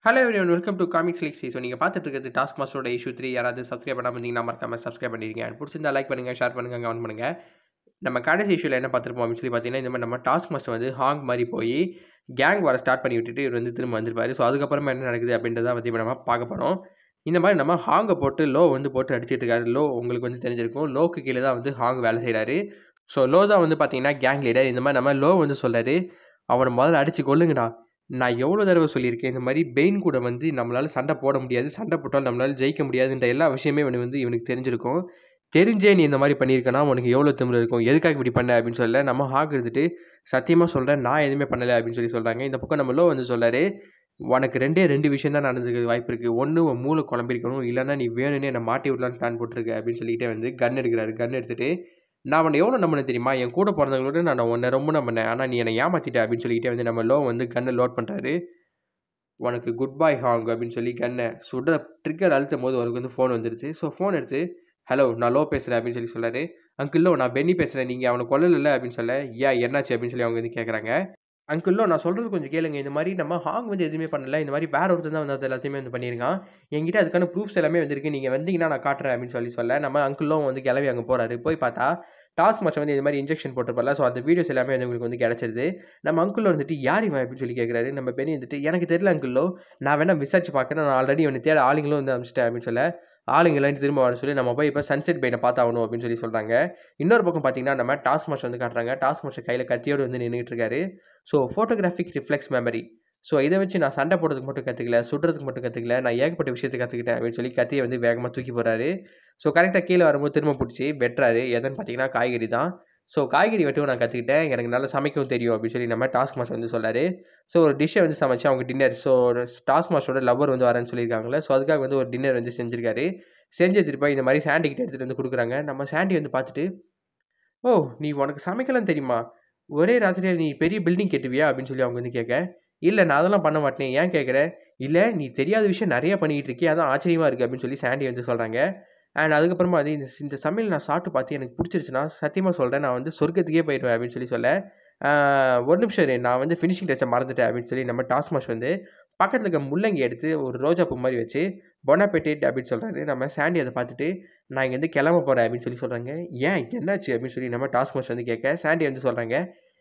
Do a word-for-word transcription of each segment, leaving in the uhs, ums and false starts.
Hello everyone welcome to comics Leaksy. So நீங்கள் பார்த்துட்டு இருக்கிறது டாஸ்க் மாஸ்டரோட இஷ்யூ த்ரீ. யாராவது சப்ஸ்கிரைப் பண்ணாமல் இருந்தீங்கன்னா மறக்காம சப்ஸ்கிரைப் பண்ணிருக்கீங்க. பிடிச்சிருந்தா லைக் பண்ணுங்கள், ஷேர் பண்ணுங்கள், கமெண்ட் பண்ணுங்கள். நம்ம கடைசி இஷ்யூவில் என்ன பார்த்துருப்போம் அப்படின்னு சொல்லி பார்த்தீங்கன்னா, இந்த மாதிரி நம்ம டாஸ்க் மாஸ்டர் வந்து ஹாங் மாதிரி போய் கேங் வர ஸ்டார்ட் பண்ணி விட்டுட்டு இவர் வந்து திரும்ப வந்திருப்பாரு. ஸோ அதுக்கப்புறமா என்ன நடக்குது அப்படின்றத பற்றி நம்ம பார்க்க போகிறோம். இந்த மாதிரி நம்ம ஹாங்கை போட்டு லோ வந்து போட்டு அடிச்சிட்டு இருக்காரு. லோ உங்களுக்கு வந்து தெரிஞ்சிருக்கும். லோக்கு கீழே தான் வந்து ஹாங் வேலை செய்கிறாரு. ஸோ லோ தான் வந்து பார்த்தீங்கன்னா கேங் லீடர். இந்த மாதிரி நம்ம லோ வந்து சொல்கிறாரு, அவனை முதல்ல அடித்து கொல்லுங்கடா. நான் எவ்வளோ தடவை சொல்லியிருக்கேன், இந்த மாதிரி பெயின் கூட வந்து நம்மளால சண்டை போட முடியாது, சண்டை போட்டாலும் நம்மளால ஜெயிக்க முடியாதுன்ற எல்லா விஷயமே இவனுக்கு வந்து இவனுக்கு தெரிஞ்சிருக்கும். தெரிஞ்சே நீ இந்த மாதிரி பண்ணியிருக்கனா உனக்கு எவ்வளோ திமிரு இருக்கும், எதுக்காக இப்படி பண்ண அப்படின்னு சொல்ல நம்ம ஹாக் இருந்துட்டு சத்தியமாக சொல்கிறேன் நான் எதுவுமே பண்ணலை அப்படின்னு சொல்லி சொல்கிறாங்க. இந்த பக்கம் நம்ம லோ வந்து சொல்கிறாரு, உனக்கு ரெண்டே ரெண்டு விஷயம் தான் நடந்துக்க வாய்ப்பு இருக்குது. ஒன்று உன் மூளை குழம்பிருக்கணும், இல்லைன்னா நீ வேணும்னே என்னை மாட்டி விடலான்னு பிளான் போட்டிருக்க அப்படின்னு சொல்லிக்கிட்டே வந்து கன் எடுக்கிறாரு. கன் எடுத்துட்டு நான் உன்னை எவ்வளோ நம்பினேன் தெரியுமா, என் கூட பிறந்தவங்களோட நான் உன்னை ரொம்ப நம்பினேன், ஆனால் நீ என்னை ஏமாத்திட்ட அப்படின்னு சொல்லிக்கிட்டே வந்து நம்ம லோ வந்து கன்னை லோட் பண்ணுறாரு. உனக்கு குட் பாய் ஹாங் அப்படின்னு சொல்லி கன்னை சுடுற ட்ரிக்கர் அழுத்தும் போது அவருக்கு வந்து ஃபோன் வந்துருச்சு. ஸோ ஃபோன் எடுத்து ஹலோ நான் லோ பேசுகிறேன் அப்படின்னு சொல்லி சொல்கிறாரு. அங்கிள் லோ நான் பென்னி பேசுகிறேன், நீங்கள் அவனை கொல்லலை அப்படின்னு சொல்ல ஏன் என்னாச்சு அப்படின்னு சொல்லி அவங்க வந்து கேட்குறாங்க. அங்கிள் லோ நான் சொல்கிறது கொஞ்சம் கேளுங்க, இந்த மாதிரி நம்ம ஹாங் வந்து எதுவுமே பண்ணல, இந்த மாதிரி வேற ஒருத்தர் தான் வந்து அது எல்லாத்தையுமே வந்து பண்ணியிருக்கான், என்கிட்ட அதுக்கான ப்ரூஃப்ஸ் எல்லாமே வந்துருக்கு, நீங்கள் வந்தீங்கன்னா நான் காட்டுறேன் அப்படின்னு சொல்லி சொல்ல நம்ம அங்கிள் லோ வந்து கிளம்பி அங்கே போகிறாரு. போய் பார்த்தா டாஸ்க் மாஸ்டர் வந்து இந்த மாதிரி இன்ஜெக்ஷன் போட்டிருப்பார்ல, ஸோ அந்த வீடியோஸ் எல்லாமே வந்து உங்களுக்கு வந்து கிடச்சிருது. நம்ம அங்கிள் வந்துட்டு யார் இவன் அப்படின்னு சொல்லி கேட்குறாரு. நம்ம பெனி வந்துட்டு எனக்கு தெரியல அங்கிள் லோ, நான் வேணா விசாரிச்சு பார்க்குறேன், நான் ஆல்ரெடி இவனை தேட ஆளுங்களும் வந்து அனுப்பிச்சிட்டேன் அப்படின்னு சொல்ல ஆளுங்களாம் திரும்ப வர சொல்லி நம்ம போய் இப்போ சன்செட் பெயினை பார்த்தாகணும் அப்படின்னு சொல்லி சொல்கிறாங்க. இன்னொரு பக்கம் பார்த்தீங்கன்னா நம்ம டாஸ்க் மாஸ்டர் வந்து காட்டுறாங்க. டாஸ்க் மாஸ்டர் கையில் கத்தியோடு வந்து நின்றுட்டு இருக்காரு. So photographic reflex memory. So இதை வச்சு நான் சண்டை போடுறதுக்கு மட்டும் கற்றுக்கல, சுடுறதுக்கு மட்டும் கற்றுக்கல, நான் ஏகப்பட்ட விஷயத்தை கற்றுக்கிட்டேன் அப்படின்னு சொல்லி கத்தியை வந்து வேகமாக தூக்கி போடுறாரு. ஸோ கரெக்டாக கீழே வரும்போது திரும்ப பிடிச்சி வெட்டுறாரு. எதுன்னு பார்த்தீங்கன்னா காய்கறி தான். ஸோ காய்கறி வெட்டவும் நான் கற்றுக்கிட்டேன், எனக்கு நல்லா சமைக்கவும் தெரியும் அப்படின்னு சொல்லி நம்ம டாஸ்க் மாஸ்டர் வந்து சொல்கிறாரு. ஸோ ஒரு டிஷ்ஷை வந்து சமைச்சு அவங்க டின்னர், ஸோ ஒரு டாஸ்க் மாஸ்டரோட லவ்வர் வந்து வரேன்னு சொல்லியிருக்காங்களே, ஸோ அதுக்காக வந்து ஒரு டின்னர் வந்து செஞ்சிருக்காரு. செஞ்சு எடுத்துகிட்டு போய் இந்த மாதிரி சாண்டி கிட்ட எடுத்துகிட்டு வந்து கொடுக்குறாங்க. நம்ம சாண்டி வந்து பார்த்துட்டு, ஓ நீ உனக்கு சமைக்கலாம் தெரியுமா, ஒரே ராத்திரியில் நீ பெரிய பில்டிங் கட்டுவியா அப்படின்னு சொல்லி அவங்க வந்து கேட்க, இல்லை நான் அதெல்லாம் பண்ண மாட்டேன், ஏன் கேட்குற, இல்லை நீ தெரியாத விஷயம் நிறையா பண்ணிக்கிட்டு இருக்கியா, அதான் ஆச்சரியமாக இருக்குது அப்படின்னு சொல்லி சாண்டி வந்து சொல்கிறாங்க. அண்ட் அதுக்கப்புறமா அது இந்த இந்த சமையல் நான் சாப்பிட்டு பார்த்து எனக்கு பிடிச்சிருச்சுன்னா சத்தியமாக சொல்கிறேன், நான் வந்து சொர்க்கத்துக்கே போயிடுவேன் அப்படின்னு சொல்லி சொல்ல, ஒரு நிமிஷம் இரு, நான் வந்து ஃபினிஷிங் டச்சை மறந்துட்டேன் அப்படின்னு சொல்லி நம்ம டாஸ்க் மாஸ்டர் வந்து பக்கத்தில் இருக்க முள்ளங்கி எடுத்து ஒரு ரோஜா பூ மாதிரி வச்சு பொனாபெட்டிட் அப்படின்னு சொல்கிறாரு. நம்ம சாண்டி அதை பார்த்துட்டு நான் இங்கேருந்து கிளம்ப போகிறேன் அப்படின்னு சொல்லி சொல்கிறாங்க. ஏன் என்னாச்சு அப்படின்னு சொல்லி நம்ம டாஸ்க் மாஸ்டர் வந்து கேட்க சாண்டி வந்து சொல்கிறாங்க,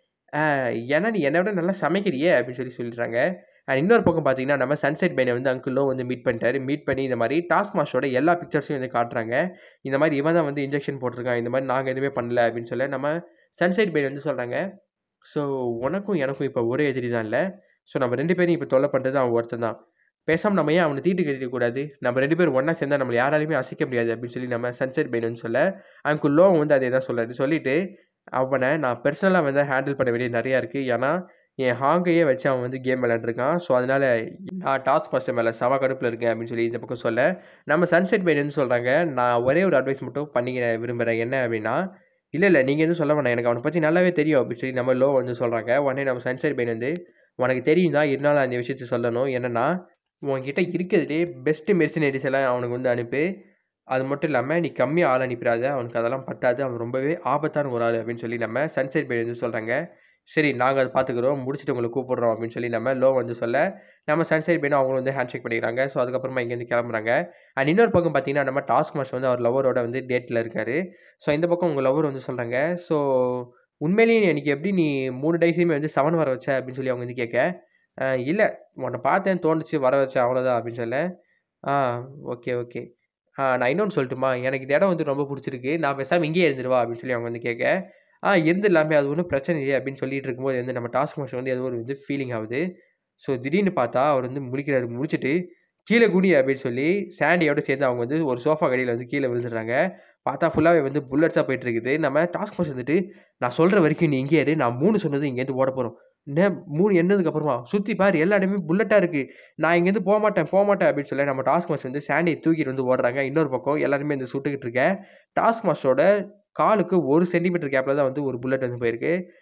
ஏன்னா நீ என்னை விட நல்லா சமைக்கிறியே அப்படின்னு சொல்லி சொல்லிடுறாங்க. அண்ட் இன்னொரு பக்கம் பார்த்தீங்கன்னா நம்ம சன்செட் பெயினை வந்து அங்கிளோ வந்து மீட் பண்ணிட்டாரு. மீட் பண்ணி இந்த மாதிரி டாஸ்க் மாஸ்டரோட எல்லா பிக்சர்ஸையும் வந்து காட்டுறாங்க. இந்த மாதிரி இவன் தான் வந்து இன்ஜெக்ஷன் போட்டிருக்கான், இந்த மாதிரி நாங்கள் எதுவுமே பண்ணல அப்படின்னு சொல்ல நம்ம சன்செட் பெயின் வந்து சொல்கிறாங்க. ஸோ உனக்கும் எனக்கும் இப்போ ஒரே எதிரி தான் இல்லை, ஸோ நம்ம ரெண்டு பேரும் இப்போ தொல்லை பண்ணுறது அவன் ஒருத்தன் தான், பேசாமல் நம்ம ஏன் அவனை தீட்டு கட்டிடக்கூடாது, நம்ம ரெண்டு பேரும் ஒன்றா சேர்ந்தால் நம்மளை யாராலையுமே அசைக்க முடியாது அப்படின்னு சொல்லி நம்ம சன்செட் பெயின் வந்து சொல்ல அங்குள்ளோ வந்து அதே தான் சொல்கிறாரு. சொல்லிவிட்டு அவனை நான் பர்சனலாக வந்து ஹேண்டில் பண்ண வேண்டியது நிறையா இருக்குது, ஏன்னா என் ஹாங்கையே வச்சு அவன் வந்து கேம் விளையாண்டுருக்கான், ஸோ அதனால் நான் டாஸ்க் மாஸ்டர் மேலே செம கடுப்பில் இருக்கேன் அப்படின்னு சொல்லி இந்த பக்கம் சொல்ல நம்ம சன்செட் பெயின் வந்து சொல்கிறாங்க, நான் ஒரே ஒரு அட்வைஸ் மட்டும் பண்ணிக்க விரும்புகிறேன், என்ன அப்படின்னா, இல்லை இல்லை நீங்கள் எதுவும் சொல்ல வேணாம், எனக்கு அவனை பற்றி நல்லாவே தெரியும் அப்படின்னு சொல்லி நம்ம லோ வந்து சொல்கிறாங்க. உடனே நம்ம சன்செட் பெயின் வந்து உனக்கு தெரியும் தான், இருந்தாலும் அந்த விஷயத்தை சொல்லணும், என்னென்னா உன்கிட்ட இருக்கிறதுலே பெஸ்ட்டு மெர்சினரிஸ் எல்லாம் அவனுக்கு வந்து அனுப்பு, அது மட்டும் இல்லாமல் நீ கம்மியாக ஆள் அனுப்பிடாத, அவனுக்கு அதெல்லாம் பத்தாது, அவன் ரொம்பவே ஆபத்தான ஒரு ஆள் அப்படின்னு சொல்லி நம்ம சன்செட் பெயின் வந்து சொல்கிறாங்க. சரி நாங்கள் அதை பார்த்துக்குறோம், முடிச்சுட்டு உங்களை கூப்பிட்றோம் அப்படின்னு சொல்லி நம்ம லோ வந்து சொல்ல நம்ம சன்செட் பெயின் அவங்களும் வந்து ஹேண்ட் ஷேக் பண்ணிக்கிறாங்க. ஸோ அதுக்கப்புறமா இங்கேருந்து கிளம்புறாங்க. அண்ட் இன்னொரு பக்கம் பார்த்தீங்கன்னா நம்ம டாஸ்க் மாஸ்டர் வந்து அவர் லவரோட வந்து டேட்டில் இருக்கார். ஸோ இந்த பக்கம் உங்கள் லவர் வந்து சொல்கிறாங்க, ஸோ உண்மையிலேயே எனக்கு எப்படி நீ மூணு டைஸையுமே வந்து செவன் வர வச்ச அப்படின்னு சொல்லி அவங்க வந்து கேட்க, இல்லை உன்னை பார்த்தேன்னு தோணுச்சு வர வச்சேன் அவ்வளோதான் அப்படின்னு சொல்ல, ஆ ஓகே ஓகே ஆ நான் இன்னொன்று சொல்லட்டுமா, எனக்கு இந்த இடம் வந்து ரொம்ப பிடிச்சிருக்கு, நான் பேசாமல் இங்கேயே இருந்துருவா அப்படின்னு சொல்லி அவங்க வந்து கேட்க, ஆ இருந்துடலாமே அது ஒன்றும் பிரச்சனை இல்லையே அப்படின்னு சொல்லிட்டு இருக்கும்போது வந்து நம்ம டாஸ்க் மாஸ்டர் வந்து ஏதோ ஒரு வந்து ஃபீலிங் ஆகுது. ஸோ திடீர்னு பார்த்தா அவர் வந்து முழிக்கிறாரு. முடிச்சுட்டு கீழே குடி அப்படின்னு சொல்லி சாண்டியோட சேர்ந்து அவங்க வந்து ஒரு சோஃபா கடியில் வந்து கீழே விழுந்துடுறாங்க. பார்த்தா ஃபுல்லாகவே வந்து புல்லட்ஸாக போயிட்டு இருக்குது. நம்ம டாஸ்க் மாஸ்டர் வந்துட்டு நான் சொல்கிற வரைக்கும் நீ இங்கே இரு, நான் மூணு சொன்னது இங்கேருந்து ஓட போகிறோம், என்ன மூணு எண்ணதுக்கு அப்புறமா சுற்றி பாரு எல்லா இடமே புல்லட்டாக இருக்குது, நான் இங்கேருந்து போக மாட்டேன் போக மாட்டேன் அப்படின்னு சொல்லி நம்ம டாஸ்க் மாஸ்டர் வந்து சாண்டியை தூக்கிட்டு வந்து ஓடுறாங்க. இன்னொரு பக்கம் எல்லாருமே இந்த சுட்டுக்கிட்டு இருக்க டாஸ்க் மாஸ்டரோட காலுக்கு ஒரு சென்டிமீட்டர் கேப்பில் தான் வந்து ஒரு புல்லட் வந்து போயிருக்கு.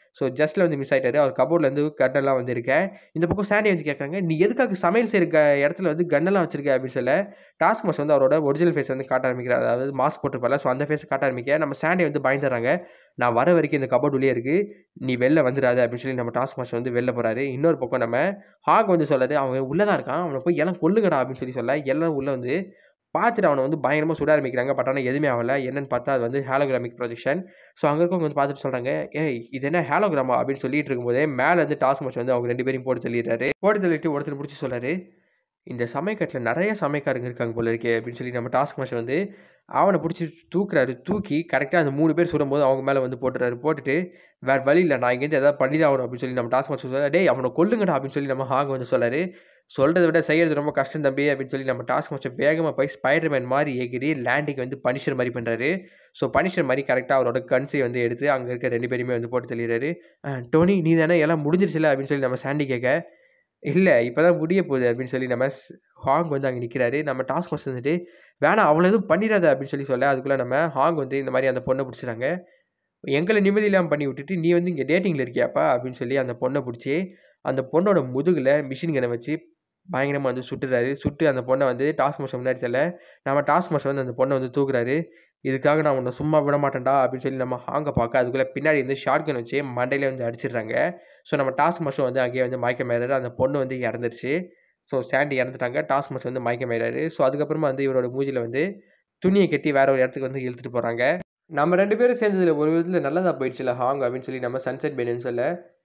ஸோ ஜஸ்ட்டில் வந்து மிஸ் ஆகிட்டாரு. அவர் கபோர்ட்லேருந்து கன்னெல்லாம் வந்து இருக்கேன். இந்த பக்கம் சாண்டி வந்து கேட்குறாங்க, நீ எதுக்காக சமையல் செய்கிற க இடத்துல வந்து கன்னெல்லாம் வச்சிருக்க அப்படின்னு சொல்ல டாஸ்க் மாஸ்டர் வந்து அவரோட ஒரிஜினல் ஃபேஸ் வந்து காட்ட ஆரம்பிக்கிறார். அதாவது மாஸ்க் போட்டிருப்பார்ல, ஸோ அந்த ஃபேஸ் காட்ட ஆரம்பிக்க நம்ம சாண்டி வந்து பயந்துடுறாங்க. நான் வர வரைக்கும் இந்த கபோர்ட் உள்ளே இருக்குது, நீ வெளில வந்துடாத அப்படின்னு சொல்லி நம்ம டாஸ்க் மாஸ்டர் வந்து வெளில போகிறாரு. இன்னொரு பக்கம் நம்ம ஹாக் வந்து சொல்லாது, அவன் உள்ளே தான் இருக்கான், அவனை போய் எல்லாம் கொல்லுங்கடா அப்படின்னு சொல்லி சொல்ல எல்லாம் உள்ளே வந்து பார்த்துட்டு அவனை வந்து பயங்கரமாக சுட ஆரம்பிக்கிறாங்க. பட் ஆனால் எதுவுமே ஆகலை. என்னன்னு பார்த்தா அது வந்து ஹாலோகிராமிக் ப்ரொஜெக்ஷன். ஸோ அங்கே இருக்கவங்க வந்து பார்த்துட்டு சொல்கிறாங்க, ஏய் இது என்ன ஹாலோகிராமா அப்படின்னு சொல்லிட்டு இருக்கும்போதே மேலே வந்து டாஸ்க் மாஸ்டர் வந்து அவங்க ரெண்டு பேரையும் போட்டு தள்ளிடுறாரு. போட்டு தள்ளிட்டு ஒருத்தர் பிடிச்சி சொல்கிறாரு, இந்த சமயக்கட்டில் நிறைய சமயக்காரங்க இருக்காங்க போல இருக்கே அப்படின்னு சொல்லி நம்ம டாஸ்க் மாஸ்டர் வந்து அவனை பிடிச்சி தூக்குறாரு. தூக்கி கரெக்டாக அந்த மூணு பேர் சுடும்போது அவங்க மேலே வந்து போட்டுறாரு. போட்டுட்டு வேறு வழி இல்லை, நான் இங்கேருந்து எதாவது பண்ணி தான் ஆகணும் அப்படின்னு சொல்லி நம்ம டாஸ்க் மாஸ்டர் சொல்கிறார். டேய் அவனை கொல்லுங்கடா அப்படின்னு சொல்லி நம்ம ஹாக் வந்து சொல்லாரு. சொல்கிறத விட செய்கிறது ரொம்ப கஷ்டம் தம்பி அப்படின்னு சொல்லி நம்ம டாஸ்க் மாஸ்டர் வேகமாக போய் ஸ்பைடர்மேன் மாதிரி எகிரி லேண்டிங் வந்து பனிஷர் மாதிரி பண்ணுறாரு. ஸோ பனிஷர் மாதிரி கரெக்டாக அவரோட கன்ஸை வந்து எடுத்து அங்கே இருக்க ரெண்டு பேருமே வந்து போட்டு தள்ளிடுறாரு. டோனி நீ தானே எல்லாம் முடிஞ்சிருச்சுல அப்படின்னு சொல்லி நம்ம சாண்டி கேட்க, இல்லை இப்போ தான் முடிய போகுது அப்படின்னு சொல்லி நம்ம ஹாங் வந்து அங்கே நிற்கிறாரு. நம்ம டாஸ்க் மாஸ்டர் வந்துட்டு வேணாம் அவ்வளோ எதுவும் பண்ணிடாத அப்படின்னு சொல்லி சொல்ல அதுக்குள்ளே நம்ம ஹாங் வந்து இந்த மாதிரி அந்த பொண்ணை பிடிச்சிட்டாங்க. எங்களை நிம்மதி இல்லாமல் பண்ணி விட்டுட்டு நீ வந்து இங்கே டேட்டிங்கில் இருக்கியாப்பா அப்படின்னு சொல்லி அந்த பொண்ணை பிடிச்சி அந்த பொண்ணோட முதுகில் மிஷின் கனை வச்சு பயங்கரமாக வந்து சுட்டுறாரு. சுட்டு அந்த பொண்ணை வந்து டாஸ்க் மாஸ்டர் முன்னாடி செல்ல நம்ம டாஸ்க் மாஸ்டர் வந்து அந்த பொண்ணை வந்து தூக்குறாரு. இதுக்காக நான் உன்னை சும்மா விட மாட்டேன்டா அப்படின்னு சொல்லி நம்ம ஹாங்கை பார்க்க அதுக்குள்ளே பின்னாடி வந்து ஷார்ட் கன் வச்சு மண்டையிலே வந்து அடிச்சிடுறாங்க. ஸோ நம்ம டாஸ்க் மாஸ்டர் வந்து அங்கேயே வந்து மயக்கமாயிறாரு. அந்த பொண்ணு வந்து இறந்துருச்சு. ஸோ சாண்டி இறந்துட்டாங்க. டாஸ்க் மாஸ்டர் வந்து மயக்கமாயிறாரு. ஸோ அதுக்கப்புறமா வந்து இவரோட மூஞ்சியில் வந்து துணியை கட்டி வேற ஒரு இடத்துக்கு வந்து இழுத்துட்டு போகிறாங்க. நம்ம ரெண்டு பேரும் சேர்ந்ததில் ஒரு விதத்தில் நல்லதாக போயிடுச்சுல ஹாங் அப்படின்னு சொல்லி நம்ம சன்செட் பென்னு சொல்ல,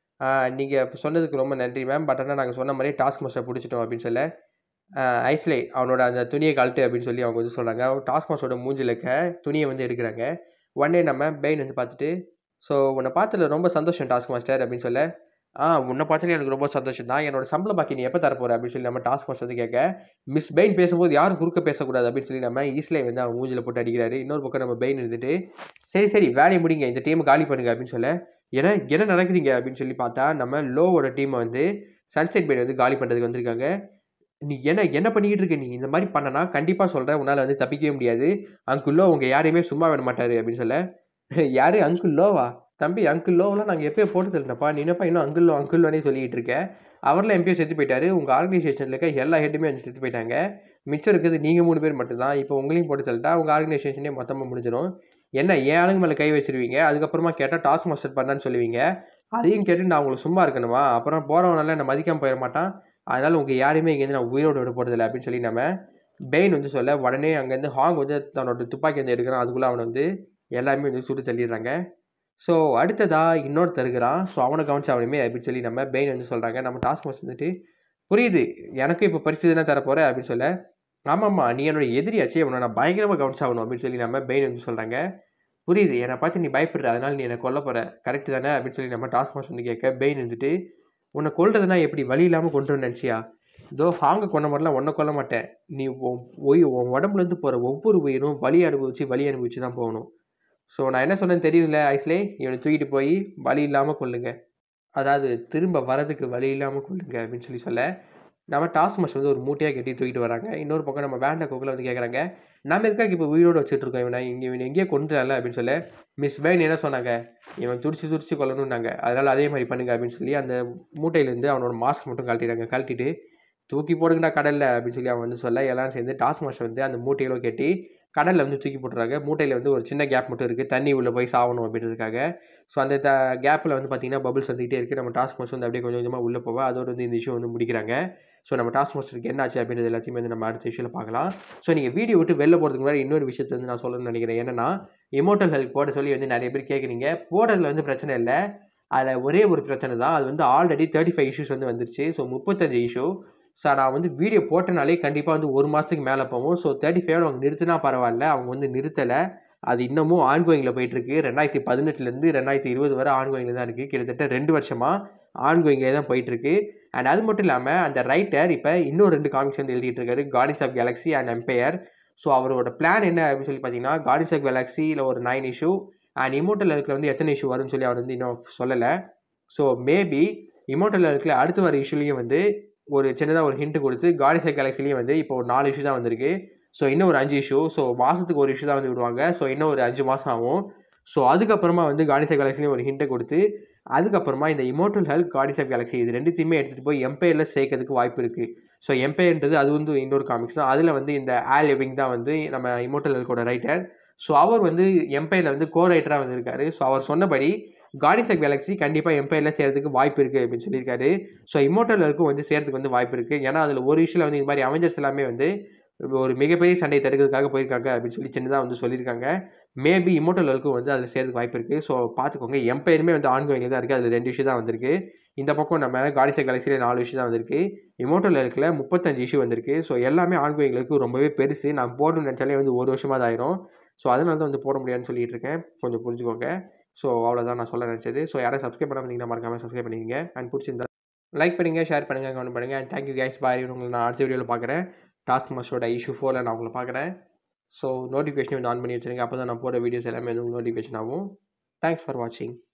நீங்கள் சொன்னதுக்கு ரொம்ப நன்றி மேம், பட் ஆனால் நாங்கள் சொன்ன மாதிரி டாஸ்க் மாஸ்டர் பிடிச்சிட்டோம் அப்படின்னு சொல்ல, ஐஸ்லே அவனோட அந்த துணியை கழட்டு அப்படின்னு சொல்லி அவங்க வந்து சொல்கிறாங்க. டாஸ்க் மாஸ்டரோட மூஞ்சில் இருக்க துணியை வந்து எடுக்கிறாங்க. உடனே நம்ம பெயின் வந்து பார்த்துட்டு, ஸோ உன்னை பார்த்ததுல ரொம்ப சந்தோஷம் டாஸ்க் மாஸ்டர் அப்படின்னு சொல்ல, ஆ உன்னை பார்த்தாலே எனக்கு ரொம்ப சந்தோஷம் தான், என்னோட சம்பள பாக்கி நீ எப்போ தரப்போகிற அப்படின்னு சொல்லி நம்ம டாஸ்க் மாஸ்டர் வந்து கேட்க, மிஸ் பெயின் பேசும்போது யாரும் குறுக்க பேசக்கூடாது அப்படின்னு சொல்லி நம்ம ஈஸ்லே வந்து அவன் மூஞ்சில் போட்டு அடிக்கிறாரு. இன்னொரு பக்கம் நம்ம பெயின் இருந்துட்டு, சரி சரி வேலையை முடிங்க, இந்த டீமை காலி பண்ணுங்க அப்படின்னு சொல்ல, ஏன்னா என்ன நடக்குதுங்க அப்படின்னு சொல்லி பார்த்தா நம்ம லோவோட டீமை வந்து சன்செட் பெயின் வந்து காலி பண்ணுறதுக்கு வந்திருக்காங்க. நீ என்ன என்ன பண்ணிக்கிட்டு இருக்க, நீ இந்த மாதிரி பண்ணனா கண்டிப்பாக சொல்கிறேன் உன்னால் வந்து தப்பிக்கவே முடியாது, அங்குள் லோ உங்கள் யாரையுமே சும்மா விட மாட்டார் அப்படின்னு சொல்ல, யார் அங்குள் லோவா தம்பி, அங்குள் லோவெலாம் நாங்கள் எப்போயோ போட்டு தருனப்பா, நீ என்னப்பா இன்னும் அங்குள் லோ அங்குள் லோனே சொல்லிகிட்டு இருக்கேன், அவரெலாம் எம்பேயோ செத்து போயிட்டாரு, உங்கள் ஆர்கனைசேஷனில் இருக்க எல்லா ஹெட்டுமே வந்து செத்து போயிட்டாங்க, மிச்சம் இருக்குது நீங்கள் மூணு பேர் மட்டும்தான், இப்போ உங்களையும் போட்டு தள்ளிட்டா உங்கள் ஆர்கனைசேஷனே மொத்தமாக முடிஞ்சிடும், என்ன ஏன் ஆளுங்க மேலே கை வச்சிருவீங்க, அதுக்கப்புறமா கேட்டால் டாஸ்க் மாஸ்டர் பண்ணான்னு சொல்லுவீங்க, அதையும் கேட்டு நான் உங்களுக்கு சும்மா இருக்கணுமா, அப்புறம் போகிறவனால என்னை மதிக்காமல் போயிட மாட்டான், அதனால் உங்கள் யாரையுமே இங்கேருந்து நான் உயிரோடு விட போகிறதில்ல அப்படின்னு சொல்லி நம்ம பெயின் வந்து சொல்ல, உடனே அங்கேருந்து ஹாங் வந்து தன்னோட துப்பாக்கி வந்து எடுக்கிறான். அதுக்குள்ளே அவனை வந்து எல்லாருமே வந்து சுட்டு தள்ளிடுறாங்க. ஸோ அடுத்ததாக இன்னொருத்தர் இருக்கிறான். ஸோ அவனை கவனிச்சு அவனுமே அப்படின்னு சொல்லி நம்ம பெயின் வந்து சொல்கிறாங்க. நம்ம டாஸ்க் மாஸ்டர் வந்துட்டு புரியுது எனக்கும் இப்போ பரிசு தானே தரப்போகிற அப்படின்னு சொல்ல, ஆமாம்மா நீ என்னோட எதிரியாச்சு, அவனை நான் பயங்கரமாக கவனிச்சாகணும் அப்படின்னு சொல்லி நம்ம பெயின் வந்து சொல்கிறாங்க. புரியுது என்னை பார்த்து நீ பயப்படுற, அதனால் நீ என்னை கொல்ல போகிற கரெக்டு தானே அப்படின்னு சொல்லி நம்ம டாஸ்க் மாஸ்டர் வந்து கேட்க, பெயின் வந்துட்டு உன்னை கொல்றதுனா எப்படி வழி இல்லாமல் கொண்டுன்னு நினச்சியா, இதோ ஹாங்கை கொண்ட மாதிரிலாம் உன்னை கொல்ல மாட்டேன், நீ உய் உன் உடம்புலேருந்து போகிற ஒவ்வொரு உயிரும் வலி அனுபவிச்சு வலி அனுபவிச்சு தான் போகணும். ஸோ நான் என்ன சொன்னேன்னு தெரியுதுல்ல ஐஸ்லே, இவனை தூக்கிட்டு போய் வழி இல்லாமல் கொல்லுங்க, அதாவது திரும்ப வரதுக்கு வழி இல்லாமல் கொல்லுங்க அப்படின்னு சொல்லி சொல்ல, நம்ம டாஸ்க் மாஸ்டர் வந்து ஒரு மூட்டையாக கட்டி தூக்கிட்டு வராங்க. இன்னொரு பக்கம் நம்ம வேண்ட கோக்கில் வந்து கேட்குறாங்க, நம்ம எதுக்காக இப்போ உயிரோடு வச்சுட்டு இருக்கோம் இவனை, இங்கே இவன் எங்கேயோ கொண்டுடல அப்படின்னு சொல்ல, மிஸ் பெயின் என்ன சொன்னாங்க, இவன் துடிச்சு துடிச்சு கொல்லணுன்னாங்க, அதனால் அதே மாதிரி பண்ணுங்க அப்படின்னு சொல்லி அந்த மூட்டையிலேருந்து அவனோட மாஸ்க் மட்டும் கழட்டிடுறாங்க. கழட்டிட்டு தூக்கி போடுங்கடா கடலில் அப்படின்னு சொல்லி அவன் வந்து சொல்ல, எல்லாரும் சேர்ந்து டாஸ்க் மாஸ்டர் வந்து அந்த மூட்டையிலோ கட்டி கடலில் வந்து தூக்கி போட்டுறாங்க. மூட்டையில் வந்து ஒரு சின்ன கேப் மட்டும் இருக்குது, தண்ணி உள்ளே போய் சாகணும் அப்படின்றதுக்காக. ஸோ அந்த த கேப்பில் வந்து பார்த்திங்கன்னா பபிள்ஸ் வந்துகிட்டே இருக்குது. நம்ம டாஸ்க் மாஸ்டர் வந்து அப்படியே கொஞ்சம் கொஞ்சமாக உள்ளே போவா, அதோடு வந்து இந்த இஷ்யூ வந்து முடிக்கிறாங்க. ஸோ நம்ம டாஸ்க் மாஸ்டருக்கு என்ன ஆச்சு அப்படின்றது எல்லாத்தையுமே வந்து நம்ம அடுத்த விஷயம் பார்க்கலாம். ஸோ நீங்கள் வீடியோ விட்டு வெளில போகிறதுக்கு முன்னாடி இன்னொரு விஷயத்தை வந்து நான் சொல்லணும்னு நினைக்கிறேன். என்னன்னா இமோர்டல் ஹெல்த் போட சொல்லி வந்து நிறைய பேர் கேட்குறீங்க. போடுறதுல வந்து பிரச்சனை இல்லை, அதில் ஒரே ஒரு பிரச்சனை தான், அது வந்து ஆல்ரெடி தேர்ட்டி ஃபைவ் இஷ்யூஸ் வந்து வந்துருச்சு. ஸோ முப்பத்தஞ்சு இஷ்யூ ஸோ நான் வந்து வீடியோ போட்டனாலே கண்டிப்பாக வந்து ஒரு மாதத்துக்கு மேலே போவோம். ஸோ தேர்ட்டி ஃபைவ் அவங்க நிறுத்தினா பரவாயில்ல, அவங்க வந்து நிறுத்தலை, அது இன்னமும் ஆன்கோயிங்கில் போயிட்டுருக்கு. ரெண்டாயிரத்தி பதினெட்டுலேருந்து ரெண்டாயிரத்தி இருபது வரை ஆன்கோயிங்கில் தான் இருக்குது. கிட்டத்தட்ட ரெண்டு வருஷமாக ஆன்கோயிங்கே தான் போயிட்டுருக்கு. அண்ட் அது மட்டும் இல்லாமல் அந்த ரைட்டர் இப்போ இன்னும் ரெண்டு காமிக்ஸ் வந்து எழுதிட்டு இருக்காரு, Guardians of Galaxy and empire. So அவரோட பிளான் என்ன அப்படின்னு சொல்லி பார்த்தீங்கன்னா, கார்டியன்ஸ் ஆஃப் கேலக்ஸியில் ஒரு நைன் இஷ்யூ அண்ட் இமோர்டல் ஹெல்த்தில் வந்து எத்தனை இஷ்யூ வரும்னு சொல்லி அவர் வந்து இன்னும் சொல்லலை. ஸோ மேபி இமோர்டல் ஹெல்த்தில் அடுத்து வர இஷ்யூலையும் வந்து ஒரு சின்னதாக ஒரு ஹிண்ட் கொடுத்து கார்டியன்ஸ் ஆஃப் கேலக்ஸிலையும் வந்து இப்போ ஒரு நாலு இஷ்யூ தான் வந்திருக்கு. ஸோ இன்னும் ஒரு அஞ்சு இஷ்யூ, ஸோ மாதத்துக்கு ஒரு இஷ்யூ தான் வந்து விடுவாங்க. ஸோ இன்னும் ஒரு அஞ்சு மாதம் ஆகும். ஸோ அதுக்கப்புறமா வந்து கார்டியன்ஸ் ஆஃப் கேலக்ஸிலையும் ஒரு ஹிண்ட்டை கொடுத்து அதுக்கப்புறமா இந்த Immortal Hulk, Guardians of Galaxy இது ரெண்டுத்தையுமே எடுத்துகிட்டு போய் எம்பையரில் சேர்க்கறதுக்கு வாய்ப்பு இருக்குது. ஸோ எம்பையர்ன்றது அது வந்து இன்னொரு காமிக்ஸ் தான். அதில் வந்து இந்த ஆல் எவிங் தான் வந்து நம்ம இமோர்டல் ஹல்கோட ரைட்டர். ஸோ அவர் வந்து எம்பையரில் வந்து கோ ரைட்டராக வந்திருக்காரு. ஸோ அவர் சொன்னபடி கார்டியன்ஸ் ஆஃப் கேலக்ஸி கண்டிப்பாக எம்பையரில் சேர்றதுக்கு வாய்ப்பு இருக்குது அப்படின்னு சொல்லியிருக்காரு. ஸோ இமோர்டல் ஹல்க்கும் வந்து சேர்றதுக்கு வந்து வாய்ப்பு இருக்குது. ஏன்னா அதில் ஒரு இஷ்யூவில் வந்து இந்த மாதிரி அவெஞ்சர்ஸ் எல்லாமே வந்து ஒரு மிகப்பெரிய சண்டையை தடுக்கிறதுக்காக போயிருக்காங்க அப்படின்னு சொல்லி சின்னதாக வந்து சொல்லியிருக்காங்க. மேபி இமோர்டல் ஹல்க்கும் வந்து அதில் சேர்றதுக்கு வாய்ப்பு இருக்குது. ஸோ பார்த்துக்கோங்க, எம்பையருமே வந்து ஆன்கோயிங் தான் இருக்குது. அதில் ரெண்டு இஷ்யூ தான் வந்திருக்கு. இந்த பக்கம் நம்ம கார்டியன்ஸ் ஆஃப் கேலக்ஸியில் நாலு இஷ்யூ தான் வந்திருக்கு. இமோர்டல் ஹல்கில் முப்பத்தஞ்சு இஷ்யூ வந்திருக்கு. ஸோ எல்லாமே ஆன்கோயிங் ஹல்க்கு ரொம்பவே பெருசு. நான் போடணும்னு நினச்சாலே வந்து ஒரு வருஷமாக தான் ஆயிரும். ஸோ அதனால தான் வந்து போட முடியாதுன்னு சொல்லிட்டு இருக்கேன். கொஞ்சம் புரிஞ்சுக்கோங்க. ஸோ அவ்வளோதான் நான் சொல்ல நினச்சது. ஸோ யாரும் சப்ஸ்கிரைப் பண்ணாமல் இருந்தீங்கன்னா மறக்காமல் சப்ஸ்கிரைப் பண்ணிக்கங்க. அண்ட் பிடிச்சிருந்தா லைக் பண்ணுங்கள், ஷேர் பண்ணுங்கள், கமெண்ட் பண்ணுங்கள். And thank you guys, bye. உங்களை நான் அடுத்த வீடியோவில் பார்க்குறேன். டாஸ்க் மாஸ்டரோட இஷ்யூ ஃபோரில் நான் உங்களை பார்க்குறேன். ஸோ நோட்டிஃபிகேஷன் வந்து ஆன் பண்ணி வச்சுருங்க. அப்போ தான் நான் போகிற வீடியோஸ் எல்லாமே வந்து நோட்டிஃபிகேஷன் ஆகும். தேங்க்ஸ் ஃபார் வாட்சிங்.